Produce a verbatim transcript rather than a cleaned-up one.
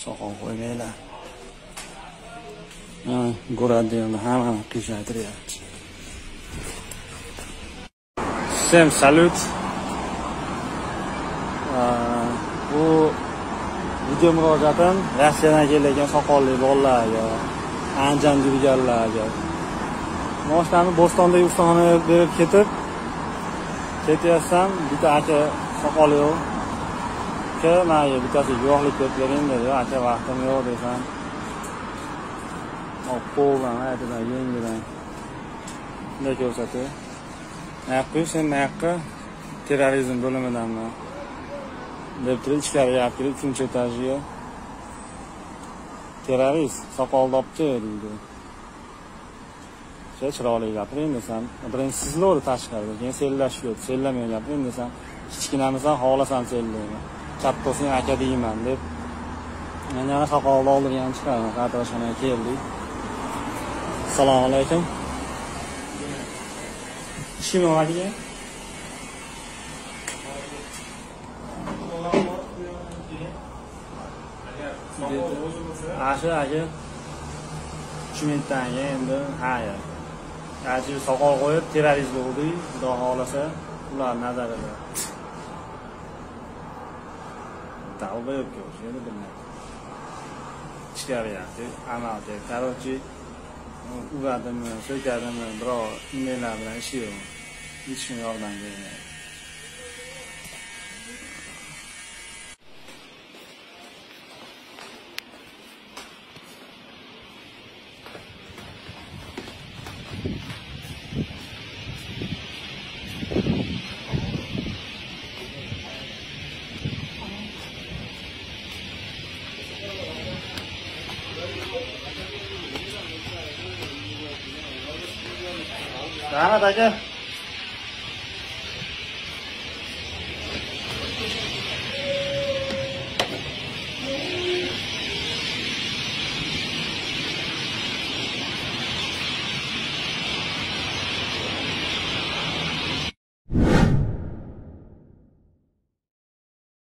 soqol qo'ymanglar. Ha, ko'radi endi hammani qiyshaytiryapti. Всем salut. Bu video murojaatim Rossiyadan kelgan soqolli bolalarga, Andijan yurganlarga. Moshlarni Bo'stonda ustaxonaga berib ketib, ketyapsam, bitta aka soqoli yo'q. Ke, menga bittasi guvohlik berib bering dedi. Aka vaqtim yo'q desam. Qo'ldan, aytidan yengidan. Bunday ko'rsatdi. Naqqa sen naqqa terrorizm bo'limidanman. deb turib ichkariga olib kirib uchinchi etajga terrorist soqolni olibdi deydi. Shu chiroyli gapiring desam, birinchi sizlar tashqarida, keyin sellashib, sellamay gapiring desam, kichkinamisan, xohlasam sellayman. Kattosini aka deyman deb. Men yana soqolni oldirgan chiqaman, qatorashxonaga keldik. Assalomu alaykum. Ishim bor aka? Asha aka uch minutdan keyin endi haya. Aji soqol qo'yib terrorist bo'ldik, xudo xolasa ular nazarida. Tavba yo'q, endi bilmayman. Chiqaryapti, amalda. Короче, uradimmi, so'kadimmi, biror emaillar bilan ishi yo'q. Hech kim yordam bermaydi. Rahmat aka.